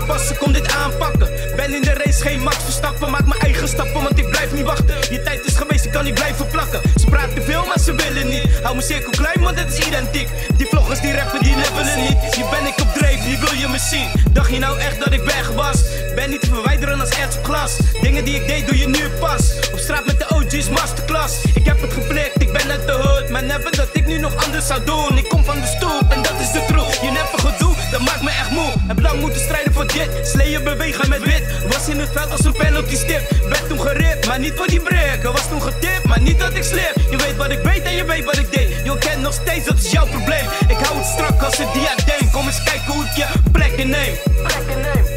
passen, kom dit aanpakken. Ben in de race, geen Max Verstappen. Maak mijn eigen stappen, want ik blijf niet wachten. Je tijd is geweest, ik kan niet blijven plakken. Ze praten veel, maar ze willen niet. Hou mijn cirkel klein, want het is identiek. Die vloggers die rappen, die levelen niet. Hier ben ik op dreef, nu wil je me zien. Dacht je nou echt dat ik weg was? Ben niet te verwijderen als erts op glas. Dingen die ik deed, doe je nu pas. Op straat met de OG's, masterclass. Ik heb het geflikt, ik ben uit de hood. Maar never dat ik nu nog anders zou doen. Ik kom van de stoep en dat is de truth. Je never gedoe, dat maakt me echt moe. Heb lang moeten strijden voor dit. Sleeën bewegen met wit. Was in het veld als een penalty stip. Werd toen geript, maar niet voor die break. Was toen getipt, maar niet dat ik slip. Je weet wat ik weet en je weet wat ik deed. Je kent nog steeds, dat is jouw probleem. Ik hou het strak als een diadeem. Kom eens kijken hoe ik je plekken neem.